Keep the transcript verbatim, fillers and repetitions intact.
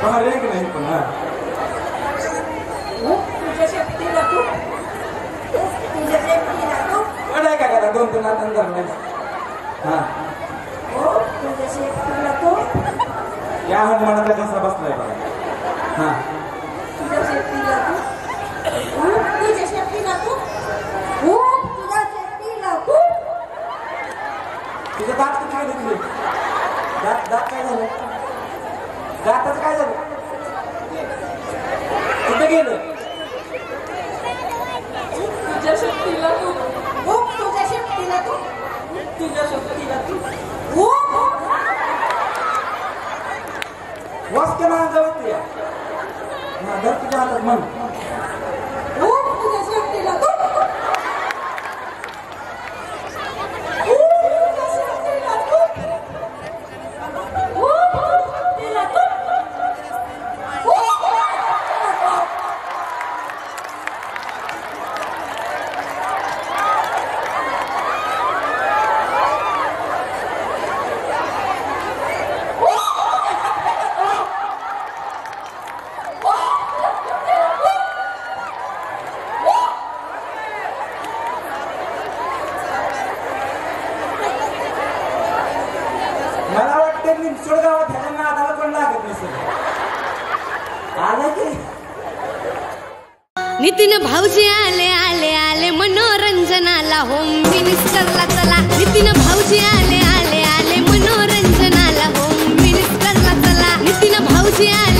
भारी आहे की नाही पण हा तुझ्या शक्तीला तू तुझ्या शक्तीला तू आहे का करा दोन तीन हातांना धरलं हा हो तुझ्या शक्तीला तू या हनुमानाचा कसा बसलाय बघा हा तुझ्या शक्तीला तू तुझ्या शक्तीला तू हो तुझ्या शक्तीला तू तुझे दात कुठे गेले तुझे दात दात काय झालं दाताचं काय झालं कुठे गेलं तुझ्या शक्तीला तू हो तुझ्या शक्तीला तू तुझ्या शक्तीला तू हो वाचते मला जवळ या धर तुझ्या हातात म्हण हो तुझ्या शक्तीला तू मला वाटतं निमसोड गावात ह्याच्या नादाला पण लागत नसेल आलं की नितीन भाऊजी आले आले आले मनोरंजनाला होम मिनिस्टरला चला नितीन भाऊजी आले आले आले मनोरंजनाला होम मिनिस्टरला चला नितीन भाऊजी आले